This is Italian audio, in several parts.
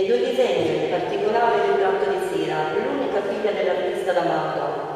Nei due disegni, in particolare il ritratto di Sira, l'unica figlia dell'artista D'Amato.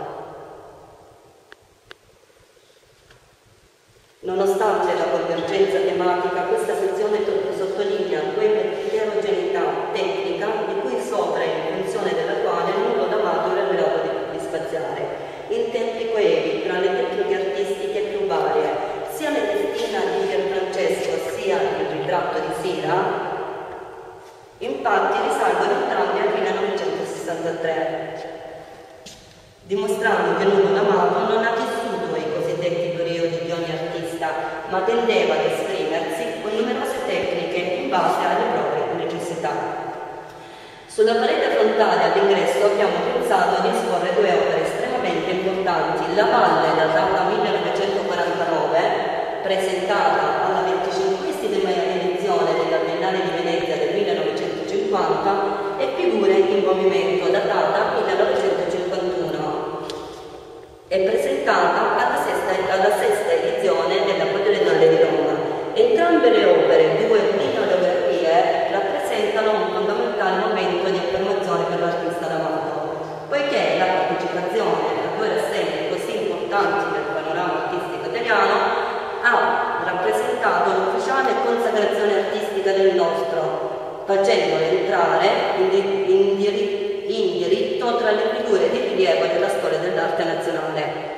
Nonostante la convergenza tematica, questa sezione sottolinea quell'eterogeneità tecnica di cui sopra e in funzione della quale Nullo D'Amato era in grado di spaziare, in tempi coevi tra le tecniche artistiche più varie, sia le testina di Pierfrancesco sia il ritratto di Sira. Infatti risalgono entrambi al 1963, dimostrando che Nullo D'Amato non ha vissuto i cosiddetti periodi di ogni artista, ma tendeva ad esprimersi con numerose tecniche in base alle proprie necessità. Sulla parete frontale all'ingresso abbiamo pensato di esporre due opere estremamente importanti: La Valle, datata 1949, presentata alla 25esima edizione della Biennale di Venezia del 1950, e Figure in movimento, datata 1951, e presentata alla sesta edizione della Quadriennale di Roma. Entrambe le opere, due linografie, rappresentano un fondamentale momento di affermazione per l'artista D'Amato, poiché la partecipazione a due rassegne così importanti nel panorama artistico italiano ha rappresentato l'ufficiale consacrazione artistica del nostro, facendolo entrare in diritto tra le figure di rilievo della storia dell'arte nazionale.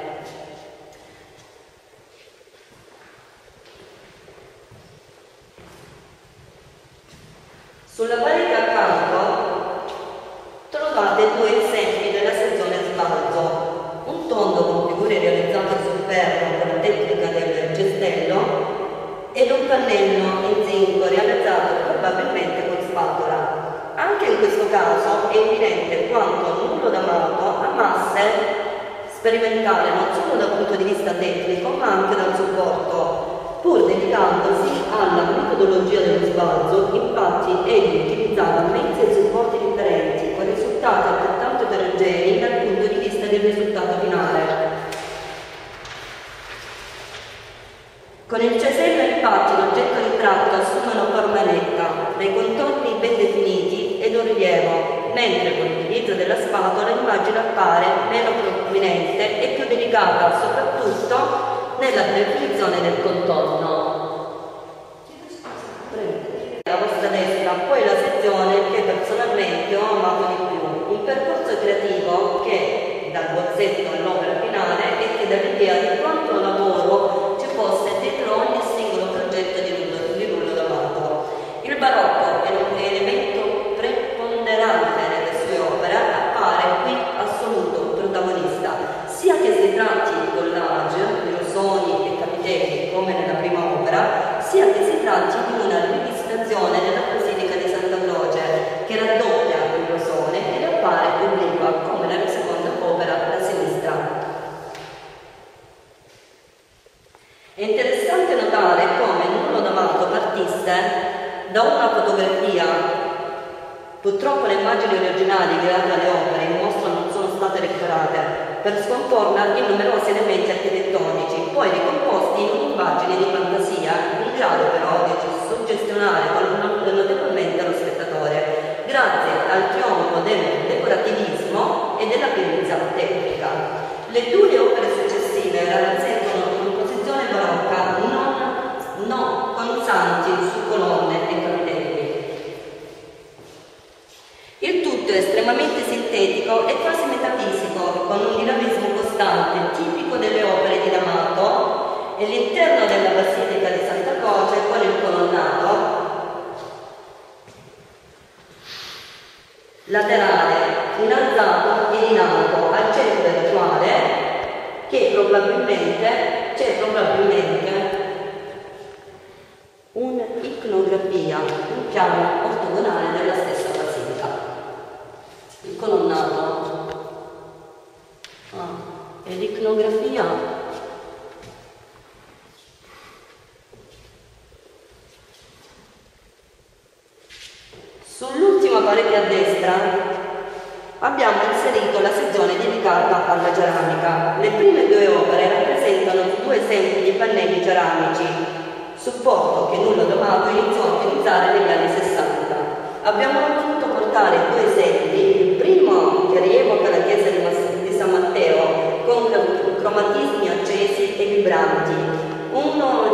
Sulla parete accanto trovate due esempi della sezione sbalzo: un tondo con figure realizzate sul ferro con la tecnica del cestello ed un pannello in zinco realizzato probabilmente con spatola. Anche in questo caso è evidente quanto Nullo D'Amato amasse sperimentare non solo dal punto di vista tecnico ma anche dal supporto, pur dedicandosi alla metodologia dello sbalzo. Infatti egli utilizzava mezzi e supporti differenti con risultati altrettanto eterogenei dal punto di vista del risultato finale. Con il cesello infatti l'oggetto ritratto assume una forma netta, dei contorni ben definiti ed un rilievo, mentre con l'utilizzo della spatola l'immagine appare meno prominente e più delicata, soprattutto nella definizione del contorno. Alla vostra destra poi la sezione che personalmente ho amato di più, un percorso creativo che dal bozzetto all'opera finale e che dà l'idea di quanto lavoro ci fosse dietro ogni singolo progetto di Nullo D'Amato. Il barocco è un elemento preponderante nelle sue opere, appare qui assoluto protagonista, sia che si tratti di collage, di rosoni e capitelli come nella prima opera, sia che si tratti di una rivisitazione della Basilica di Santa Croce, che raddoppia il rosone ed appare obliqua come nella seconda opera da sinistra. È interessante notare come Nullo D'Amato partisse da una fotografia. Purtroppo le immagini originali legate alle opere in mostra non sono state recuperate per scomporla in numerosi elementi architettonici, poi ricomposti in un'immagine di fantasia, in grado però di suggestionare notevolmente lo spettatore, grazie al trionfo del decorativismo e della perizia tecnica. Le due opere successive rappresentano una composizione barocca non consanti su colonne e capitelli. Il tutto è estremamente sintetico e quasi metafisico, con un dinamismo costante, tipico delle opere di D'Amato, e l'interno della Basilica di Santa Croce con il colonnato laterale, innalzato e in alto, al centro del quale c'è probabilmente un'icnografia, un piano ortogonale della stessa basilica. Il colonnato e l'icnografia sull'ultima parete a destra abbiamo inserito la sezione dedicata alla ceramica. Le prime due opere rappresentano due esempi di pannelli ceramici, supporto che Nullo D'Amato iniziò a utilizzare negli anni 60. Abbiamo raggiunto notare due esempi. Il primo che rievoca la chiesa di San Matteo con cromatismi accesi e vibranti, uno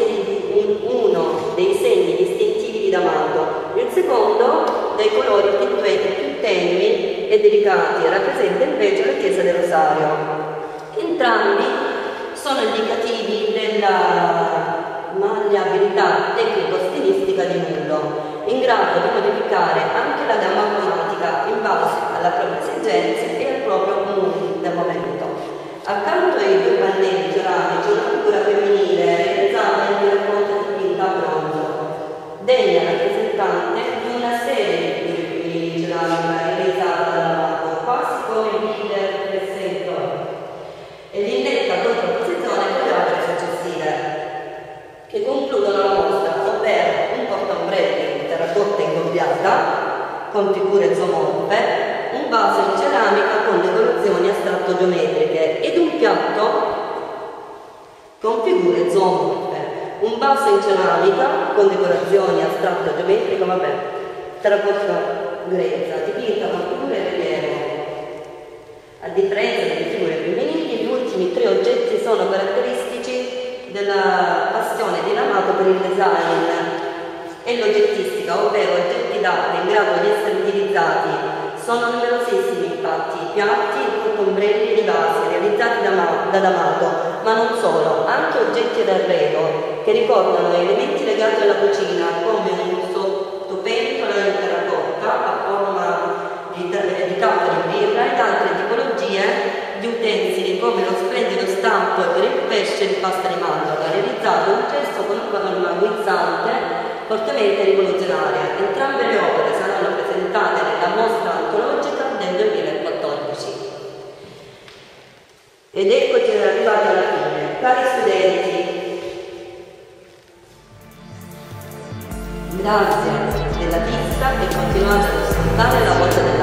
dei segni distintivi di D'Amato. Il secondo, dai colori più tenui e delicati, rappresenta invece la chiesa del Rosario. Entrambi sono indicativi della malleabilità tecnico-stilistica di Nullo, in grado di modificare anche la gamma cromatica in base alla propria esigenza e al proprio mood del momento. Accanto ai due pannelli ceramici, una figura femminile realizzata in terracotta dipinta a bronzo, degna rappresentante di una serie di figurine ceramica realizzata da D'Amato, quasi come il leader del settore, e in netta contrapposizione con le opere successive, che concludono la mostra, ovvero un portaombrelli in terracotta ingobbiata con figure zoomorfe, un vaso in ceramica con decorazioni astratto-geometriche ed un piatto con figure zoomorfe. Un vaso in ceramica con decorazioni astratto-geometriche, terracotta grezza, dipinta con figure in rilievo. A differenza delle figure femminili, gli ultimi tre oggetti sono caratteristici della passione di D'Amato per il design e l'oggettistica, ovvero oggetti d'arte in grado di essere utilizzati. Sono numerosissimi infatti i piatti, i portaombrelli e i vasi realizzati da D'Amato, ma non solo, anche oggetti d'arredo che ricordano elementi legati alla cucina, come un sottopentola in terracotta a forma di tappa di birra ed altre tipologie di utensili, come lo splendido stampo per il pesce di pasta di mandorla, realizzato in gesso con una forma guizzante fortemente rivoluzionaria. Entrambe le opere saranno presentate nella mostra antologica del 2014. Ed eccoci arrivati alla fine. Cari studenti, grazie della vista e continuate ad ascoltare la voce della